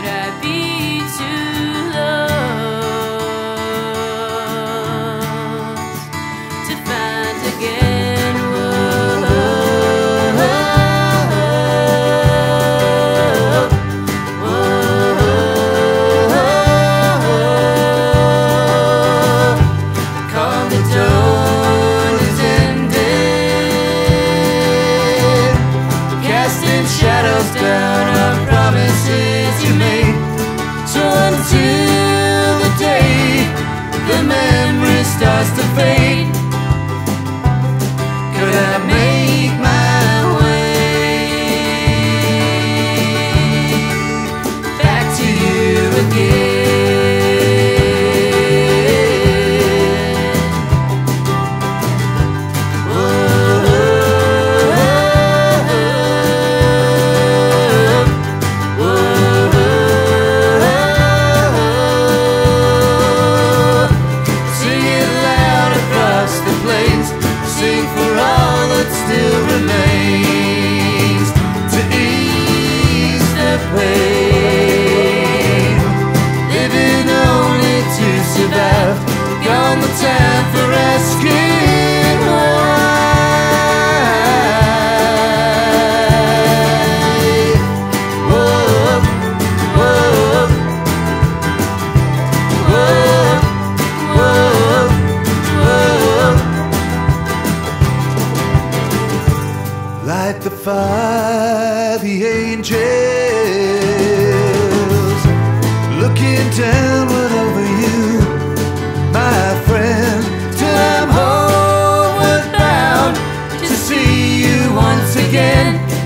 I be too lost to find again? Call the dawn is ended, casting shadows down our promises you made. So until the day the memory starts to fade, could I make my way back to you again? Sing it loud across the plains, sing for all that still remains, to ease the pain. Living only to survive, gone the time for asking why. Whoa, whoa, whoa, whoa, whoa. Light the fire, the angels looking downward over you, my friend, till I'm homeward bound to see you once again.